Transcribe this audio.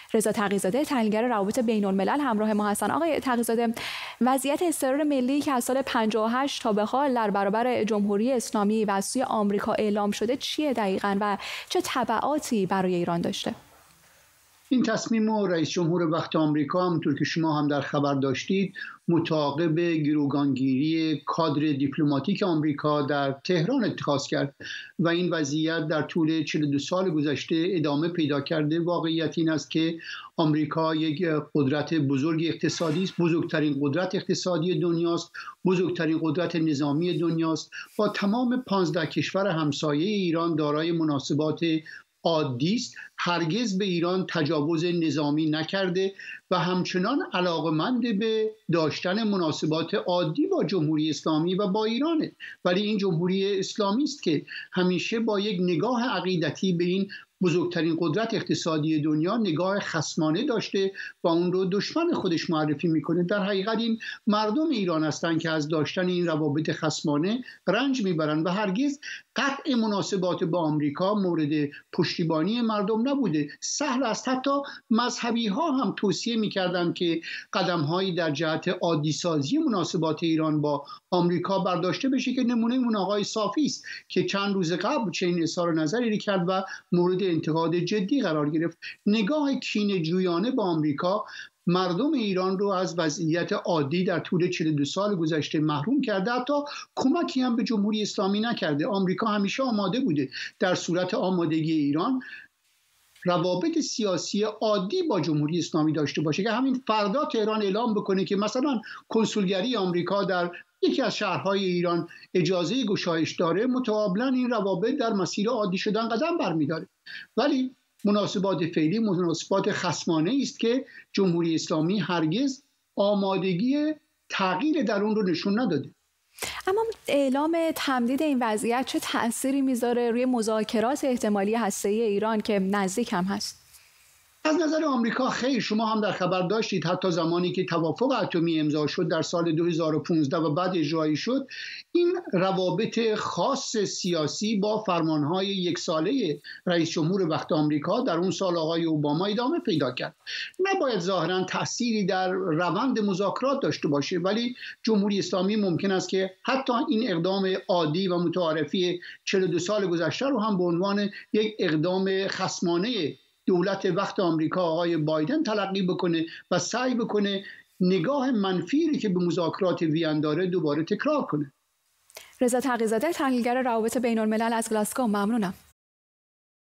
رضا تقی‌زاده تحلیلگر روابط بین‌الملل همراه ما هستن. آقای تقی‌زاده، وضعیت اضطرار ملی که از سال 58 تا به حال در برابر جمهوری اسلامی و از سوی آمریکا اعلام شده چیه دقیقاً و چه تبعاتی برای ایران داشته؟ این تصمیم رئیس جمهور وقت آمریکا همونطور که شما هم در خبر داشتید متعاقب گروگانگیری کادر دیپلماتیک آمریکا در تهران اتخاذ کرد و این وضعیت در طول 42 سال گذشته ادامه پیدا کرده. واقعیت این است که آمریکا یک قدرت بزرگ اقتصادی است، بزرگترین قدرت اقتصادی دنیاست، بزرگترین قدرت نظامی دنیاست. با تمام 15 کشور همسایه ایران دارای مناسبات عادی است، هرگز به ایران تجاوز نظامی نکرده و همچنان علاقمند به داشتن مناسبات عادی با جمهوری اسلامی و با ایرانه. ولی این جمهوری اسلامی است که همیشه با یک نگاه عقیدتی به این بزرگترین قدرت اقتصادی دنیا نگاه خصمانه داشته و اون رو دشمن خودش معرفی میکنه. در حقیقت این مردم ایران هستند که از داشتن این روابط خصمانه رنج میبرند و هرگز قطع مناسبات با آمریکا مورد پشتیبانی مردم نبوده. سهل است، حتی مذهبی ها هم توصیه میکردند که قدم هایی در جهت عادی سازی مناسبات ایران با آمریکا برداشته بشه که نمونه اون آقای صافی است که چند روز قبل چنین اظهار نظری کرد و مورد انتقاد جدی قرار گرفت. نگاه کینه‌جویانه با آمریکا مردم ایران رو از وضعیت عادی در طول 42 سال گذشته محروم کرده، حتی کمکی هم به جمهوری اسلامی نکرده. آمریکا همیشه آماده بوده در صورت آمادگی ایران روابط سیاسی عادی با جمهوری اسلامی داشته باشه که همین فردا تهران اعلام بکنه که مثلا کنسولگری آمریکا در یکی از شهرهای ایران اجازه گشایش داره، متقابلا این روابط در مسیر عادی شدن قدم برمی‌داره. ولی مناسبات فعلی مناسبات خصمانه است که جمهوری اسلامی هرگز آمادگی تغییر در اون رو نشون نداده. اما اعلام تمدید این وضعیت چه تأثیری میذاره روی مذاکرات احتمالی هسته‌ای ایران که نزدیک هم هست؟ از نظر آمریکا خیر، شما هم در خبر داشتید حتی زمانی که توافق اتمی امضا شد در سال 2015 و بعد اجرایی شد، این روابط خاص سیاسی با فرمانهای یک ساله رئیس جمهور وقت آمریکا در اون سال آقای اوباما ادامه پیدا کرد. نباید ظاهراً تأثیری در روند مذاکرات داشته باشه، ولی جمهوری اسلامی ممکن است که حتی این اقدام عادی و متعارفی 42 سال گذشته رو هم به عنوان یک اقدام خصمانه دولت وقت آمریکا آقای بایدن تلقی بکنه و سعی بکنه نگاه منفی که به مذاکرات وین داره دوباره تکرار کنه. رضا تقی‌زاده تحلیلگر روابط بین‌الملل از گلاسگو، ممنونم.